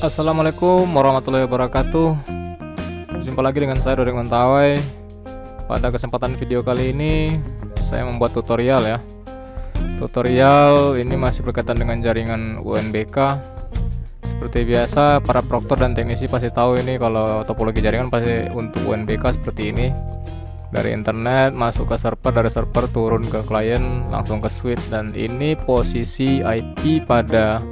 Assalamualaikum warahmatullahi wabarakatuh. Jumpa lagi dengan saya Dodek Mentawai. Pada kesempatan video kali ini saya membuat tutorial ya. Tutorial ini masih berkaitan dengan jaringan UNBK. Seperti biasa, para proktor dan teknisi pasti tahu ini kalau topologi jaringan pasti untuk UNBK seperti ini. Dari internet masuk ke server, dari server turun ke klien langsung ke switch, dan ini posisi IP pada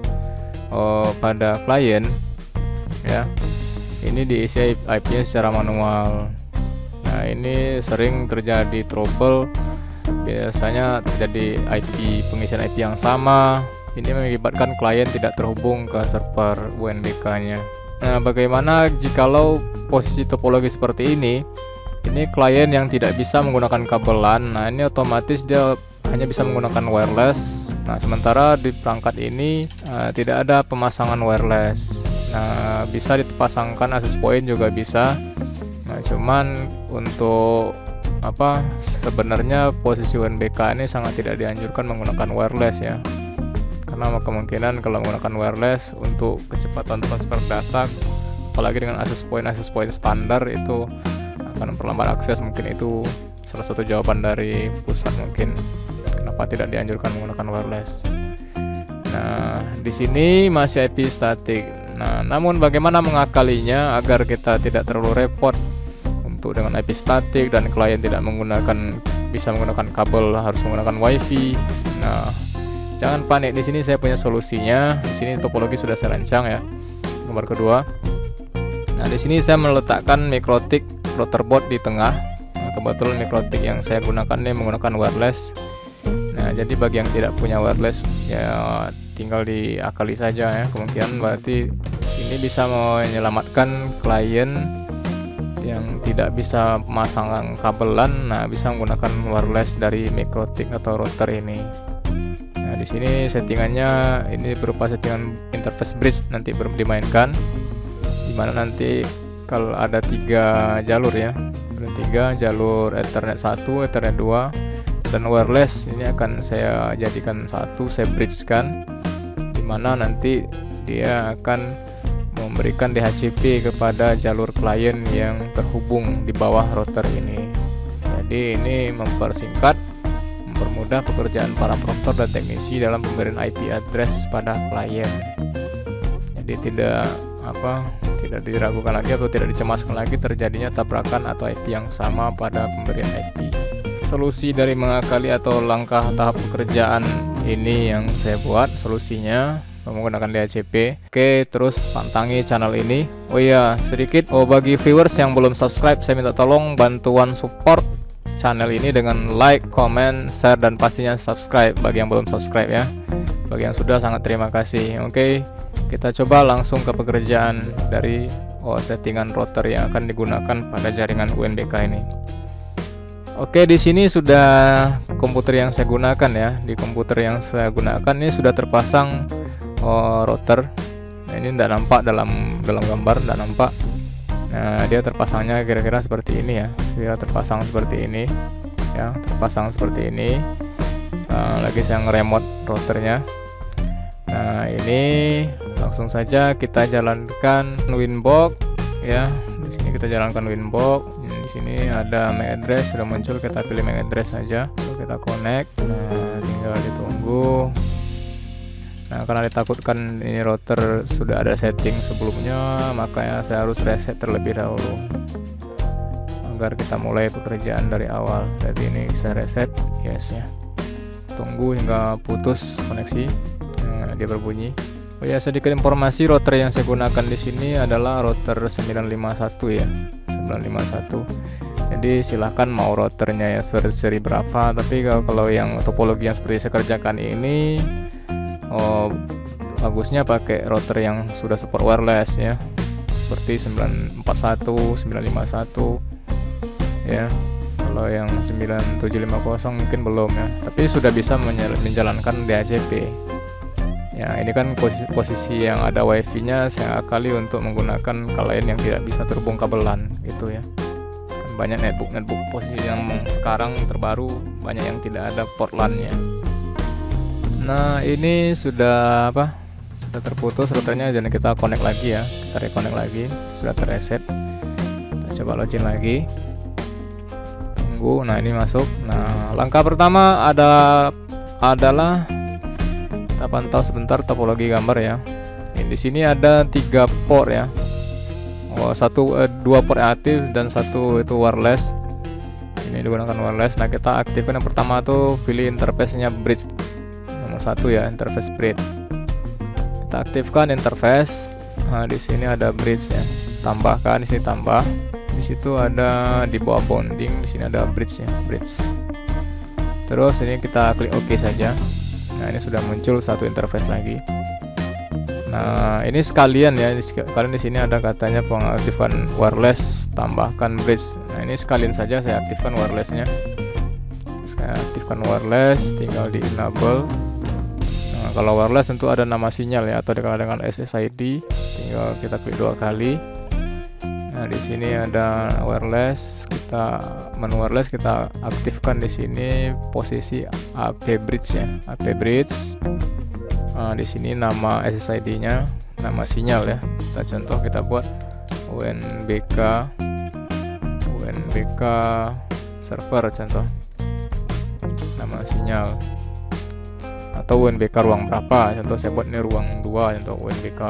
klien ya. Ini diisi IP-nya secara manual. Nah, ini sering terjadi trouble. Biasanya terjadi pengisian IP yang sama. Ini mengakibatkan klien tidak terhubung ke server UNBK-nya. Nah, bagaimana jikalau posisi topologi seperti ini? Ini klien yang tidak bisa menggunakan kabelan. Nah, ini otomatis dia hanya bisa menggunakan wireless. Nah, sementara di perangkat ini tidak ada pemasangan wireless. Nah, bisa dipasangkan access point juga bisa. Nah, cuman untuk sebenarnya posisi UNBK ini sangat tidak dianjurkan menggunakan wireless ya. Karena kemungkinan kalau menggunakan wireless untuk kecepatan transfer data, apalagi dengan access point standar, itu akan memperlambat akses. Mungkin itu salah satu jawaban dari pusat mungkin kenapa tidak dianjurkan menggunakan wireless. Nah, di sini masih IP statik. Nah, namun bagaimana mengakalinya agar kita tidak terlalu repot untuk dengan IP statik dan klien tidak bisa menggunakan kabel, harus menggunakan WiFi. Nah, jangan panik, di sini saya punya solusinya. Di sini topologi sudah saya rancang ya. Nomor kedua. Nah, di sini saya meletakkan Mikrotik router board di tengah. Nah, kebetulan Mikrotik yang saya gunakan ini menggunakan wireless. Nah, jadi bagi yang tidak punya wireless ya tinggal diakali saja ya. Kemungkinan berarti ini bisa menyelamatkan klien yang tidak bisa memasang kabelan. Nah, bisa menggunakan wireless dari Mikrotik atau router ini. Nah, di sini settingannya ini berupa settingan interface bridge nanti baru dimainkan, dimana nanti kalau ada 3 jalur ya, ada 3 jalur Ethernet 1, Ethernet 2, dan wireless. Ini akan saya jadikan satu, saya bridgekan, dimana nanti dia akan memberikan DHCP kepada jalur klien yang terhubung di bawah router ini. Jadi ini mempersingkat, mempermudah pekerjaan para proktor dan teknisi dalam pemberian IP address pada klien. Jadi tidak diragukan lagi atau tidak dicemaskan lagi terjadinya tabrakan atau IP yang sama pada pemberian IP. Solusi dari mengakali atau langkah tahap pekerjaan ini yang saya buat solusinya menggunakan DHCP. Oke, terus pantangi channel ini. Oh iya, sedikit bagi viewers yang belum subscribe, saya minta tolong bantuan support channel ini dengan like, comment, share, dan pastinya subscribe bagi yang belum subscribe ya. Bagi yang sudah, sangat terima kasih. Oke, kita coba langsung ke pekerjaan dari settingan router yang akan digunakan pada jaringan UNBK ini. Oke, di sini sudah komputer yang saya gunakan ya. Di komputer yang saya gunakan ini sudah terpasang router. Nah, ini tidak nampak dalam gambar, tidak nampak. Nah, dia terpasangnya kira-kira seperti ini ya. Kira terpasang seperti ini ya, terpasang seperti ini. Lagi saya nge-remote routernya. Nah, ini langsung saja kita jalankan Winbox ya. Di sini kita jalankan Winbox. Di sini ada MAC address sudah muncul, kita pilih MAC address saja. Lalu kita connect. Nah, tinggal ditunggu. Nah, karena ditakutkan ini router sudah ada setting sebelumnya, makanya saya harus reset terlebih dahulu agar kita mulai pekerjaan dari awal. Jadi ini saya reset, yes ya. Tunggu hingga putus koneksi. Nah, dia berbunyi. Oh ya, sedikit informasi, router yang saya gunakan di sini adalah router 951 ya, 951. Jadi silahkan mau routernya ya seri berapa, tapi kalau yang topologi yang seperti saya kerjakan ini bagusnya pakai router yang sudah support wireless ya, seperti 941, 951 ya. Kalau yang 9750 mungkin belum ya, tapi sudah bisa menjalankan DHCP ya. Ini kan posisi yang ada WiFi nya saya akali untuk menggunakan klien yang tidak bisa terhubung kabelan gitu ya. Kan banyak netbook posisi yang sekarang terbaru banyak yang tidak ada port LAN nya. Nah, ini sudah sudah terputus routernya, dan kita connect lagi ya, kita reconnect lagi, sudah terreset. Kita coba login lagi, tunggu. Nah ini masuk. Nah langkah pertama adalah kita pantau sebentar topologi gambar ya. Di sini ada 3 port ya. Dua port yang aktif dan satu itu wireless. Ini digunakan wireless. Nah kita aktifkan yang pertama tuh, pilih interface-nya bridge nomor 1 ya, interface bridge. Kita aktifkan interface. Nah di sini ada bridge ya. Tambahkan, di sini tambah. Di situ ada di bawah bonding, di sini ada bridge ya, bridge. Terus ini kita klik OK saja. Nah ini sudah muncul satu interface lagi. Nah ini sekalian ya, kalian di sini ada katanya pengaktifan wireless, tambahkan bridge. Nah ini sekalian saja saya aktifkan wirelessnya. Saya aktifkan wireless, tinggal di enable. Nah kalau wireless tentu ada nama sinyal ya, atau dikenal dengan SSID. Tinggal kita klik 2 kali. Nah di sini ada wireless, menu wireless kita aktifkan di sini posisi AP bridge ya, AP bridge. Nah, di sini nama SSID-nya, nama sinyal ya. Kita contoh, kita buat UNBK server contoh, nama sinyal, atau UNBK ruang berapa contoh, saya buat ini ruang 2 contoh, UNBK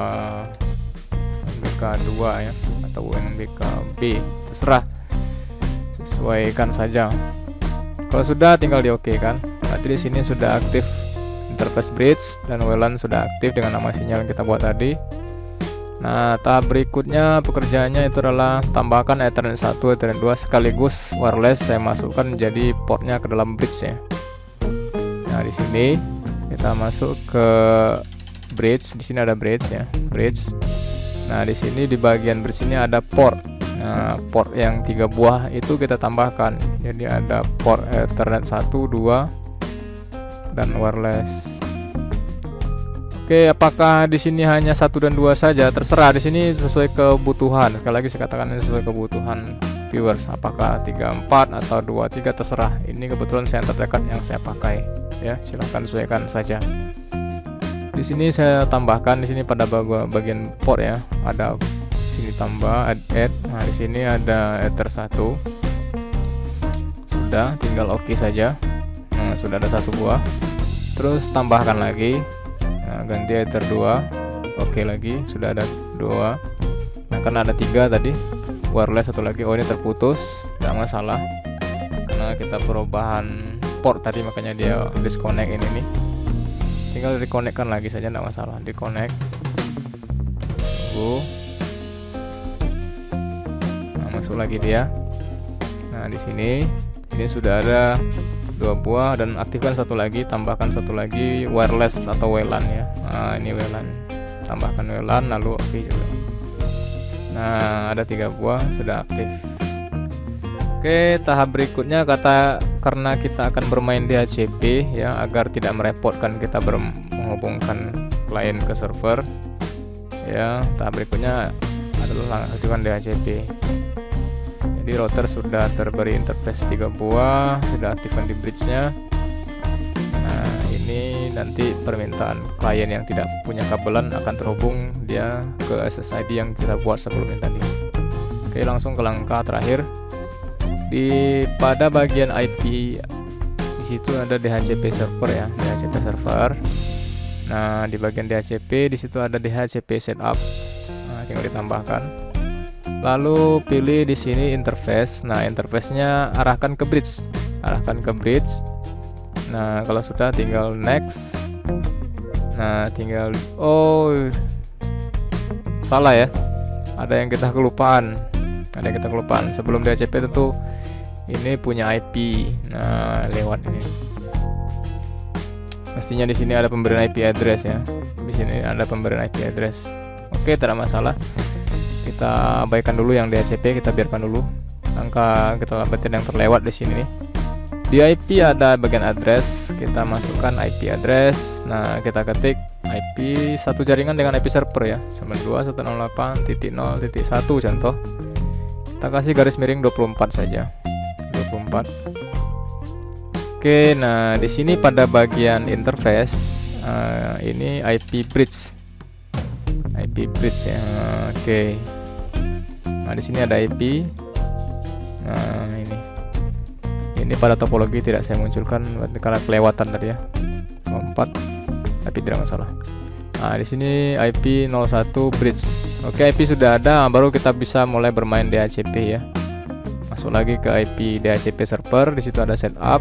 2 ya, atau UNBK B, terserah, sesuaikan saja. Kalau sudah tinggal di OK kan. Berarti di sini sudah aktif interface bridge dan WLAN sudah aktif dengan nama sinyal yang kita buat tadi. Nah tahap berikutnya pekerjaannya itu adalah tambahkan Ethernet 1, Ethernet 2 sekaligus wireless saya masukkan jadi portnya ke dalam bridge ya. Nah di sini kita masuk ke bridge, di sini ada bridge ya, bridge. Nah di sini di bagian bridge ini ada port. Nah port yang 3 buah itu kita tambahkan, jadi ada port Ethernet 1, 2 dan wireless. Oke, apakah di sini hanya 1 dan 2 saja? Terserah, di sini sesuai kebutuhan. Sekali lagi saya katakan ini sesuai kebutuhan viewers. Apakah 3, 4 atau 2, 3 terserah. Ini kebetulan saya terdekat yang saya pakai. Ya, silahkan sesuaikan saja. Di sini saya tambahkan di sini pada bagian port ya. Ada di sini tambah add. Nah, di sini ada ether 1. Sudah, tinggal OK saja. Nah, sudah ada 1 buah. Terus tambahkan lagi. Nah, ganti ether 2. Oke lagi, sudah ada 2. Nah, karena ada 3 tadi, wireless 1 lagi. Oh, ini terputus, tidak masalah. Karena kita perubahan port tadi, makanya dia disconnect ini nih. Tinggal reconnectkan lagi saja, tidak masalah. Disconnect. Tunggu. Nah, masuk lagi dia. Nah, di sini ini sudah ada 2 buah dan aktifkan 1 lagi, tambahkan 1 lagi wireless atau WLAN ya. Nah ini WLAN, tambahkan WLAN lalu OK juga. Nah ada 3 buah sudah aktif. Oke, tahap berikutnya karena kita akan bermain DHCP ya, agar tidak merepotkan kita menghubungkan klien ke server ya. Tahap berikutnya adalah aktifkan DHCP. Jadi router sudah terberi interface 3 buah, sudah aktifkan di bridge-nya. Nah, ini nanti permintaan klien yang tidak punya kabelan akan terhubung dia ke SSID yang kita buat sebelumnya tadi. Oke, langsung ke langkah terakhir. Pada bagian IP di situ ada DHCP server ya, DHCP server. Nah, di bagian DHCP di situ ada DHCP setup. Nah, tinggal ditambahkan. Lalu pilih di sini interface. Nah, interface-nya arahkan ke bridge. Arahkan ke bridge. Nah, kalau sudah tinggal next. Nah, tinggal salah ya. Ada yang kita kelupaan. Sebelum DHCP tentu ini punya IP. Nah, lewat ini. Mestinya di sini ada pemberian IP address ya. Di sini ada pemberian IP address. Oke, tidak masalah. Kita abaikan dulu yang DHCP, kita biarkan dulu. Angka kita lambatin yang terlewat di sini nih. Di IP ada bagian address, kita masukkan IP address. Nah, kita ketik IP satu jaringan dengan IP server ya, 92.168.0.1 contoh. Kita kasih garis miring 24 saja. 24. Oke, nah di sini pada bagian interface ini IP bridge. IP bridge ya. Oke. Nah, di sini ada IP. Nah, ini pada topologi tidak saya munculkan karena kelewatan tadi ya. 4 tapi tidak masalah. Nah, di sini IP 01 bridge. Oke, IP sudah ada, baru kita bisa mulai bermain DHCP ya. Masuk lagi ke IP DHCP server, di situ ada setup.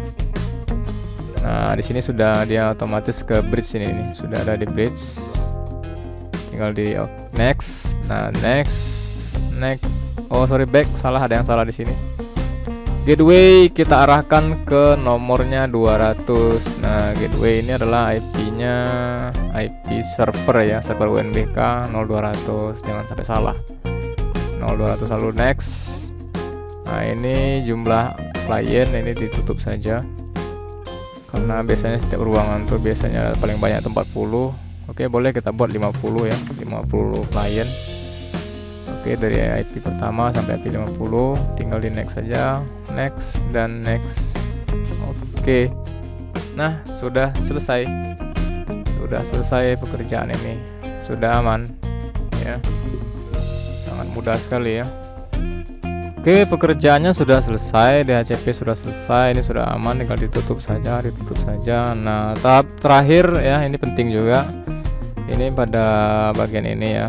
Nah, di sini sudah dia otomatis ke bridge ini, sudah ada di bridge. Tinggal di next. Nah, next. Oh, sorry, back, salah, ada yang salah di sini. Gateway kita arahkan ke nomornya 200. Nah, gateway ini adalah IP-nya IP server ya, server UNBK 0200. Jangan sampai salah. 0200 lalu next. Nah, ini jumlah klien ini ditutup saja. Karena biasanya setiap ruangan tuh biasanya paling banyak 40. Oke, boleh kita buat 50 ya, 50 klien. Oke, dari IP pertama sampai IP 50, tinggal di next saja, next dan next. Oke. Nah, sudah selesai. Sudah selesai pekerjaan ini. Sudah aman ya. Sangat mudah sekali ya. Oke, pekerjaannya sudah selesai, DHCP sudah selesai, ini sudah aman, tinggal ditutup saja, Nah, tahap terakhir ya, ini penting juga. Ini pada bagian ini ya.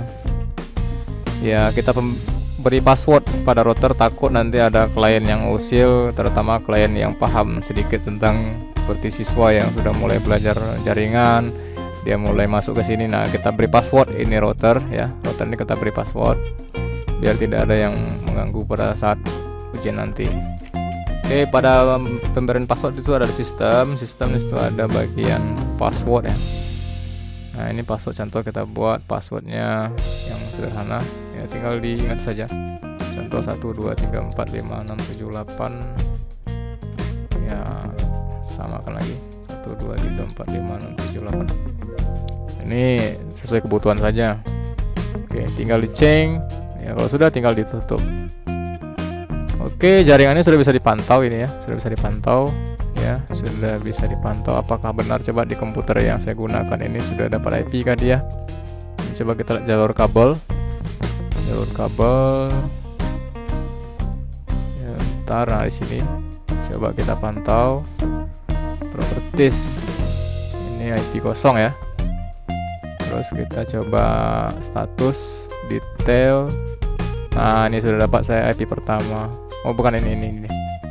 Ya, kita beri password pada router, takut nanti ada klien yang usil, terutama klien yang paham sedikit tentang seperti siswa yang sudah mulai belajar jaringan, dia mulai masuk ke sini. Nah, kita beri password ini router ya. Router ini kita beri password biar tidak ada yang mengganggu pada saat ujian nanti. Oke, pada pemberian password itu ada sistem itu ada bagian password ya. Nah, ini password contoh, kita buat passwordnya yang sederhana ya, tinggal diingat saja. Contoh 1 2 3 4 5 6 7 8 ya, samakan lagi 1 2 3 4 5 6 7 8. Ini sesuai kebutuhan saja. Oke, tinggal diceng ya, kalau sudah tinggal ditutup. Oke, jaringannya sudah bisa dipantau ini ya, sudah bisa dipantau ya, sudah bisa dipantau apakah benar. Coba di komputer yang saya gunakan ini sudah dapat IP kah dia. Coba kita lihat jalur kabel ya, bentar. Nah, di sini coba kita pantau properties, ini IP kosong ya. Terus kita coba status detail. Nah, ini sudah dapat saya IP pertama. Oh, bukan ini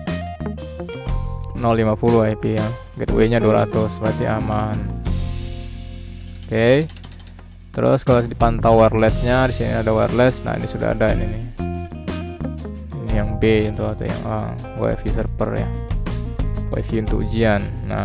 050 IP ya, gateway-nya 200, berarti aman. Oke. Terus kalau dipantau wireless-nya, di sini ada wireless. Nah, ini sudah ada ini nih. Ini yang B atau yang A, WiFi server ya. WiFi untuk ujian. Nah,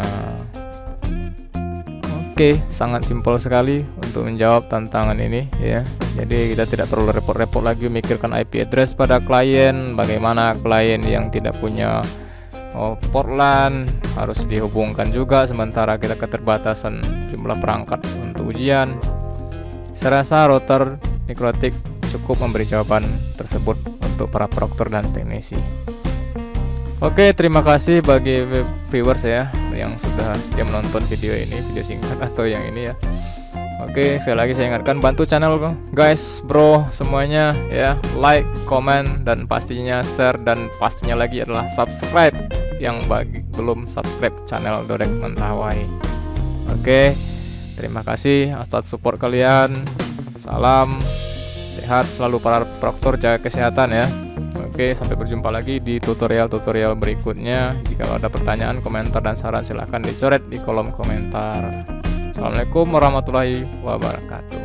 oke, sangat simpel sekali untuk menjawab tantangan ini ya. Jadi kita tidak perlu repot-repot lagi memikirkan IP address pada klien, bagaimana klien yang tidak punya port LAN harus dihubungkan juga, sementara kita keterbatasan jumlah perangkat untuk ujian. Saya rasa router Nikrotik cukup memberi jawaban tersebut untuk para proktor dan teknisi. Oke, terima kasih bagi viewers ya yang sudah setia menonton video ini, video singkat atau yang ini ya. Oke, sekali lagi saya ingatkan, bantu channel guys, bro semuanya ya, like, komen, dan pastinya share, dan pastinya lagi adalah subscribe yang bagi belum subscribe channel Dodek Mentawai. Oke, terima kasih atas support kalian. Salam sehat selalu para proktor, jaga kesehatan ya. Oke, sampai berjumpa lagi di tutorial-tutorial berikutnya. Jika ada pertanyaan, komentar, dan saran silahkan dicoret di kolom komentar. Assalamualaikum warahmatullahi wabarakatuh.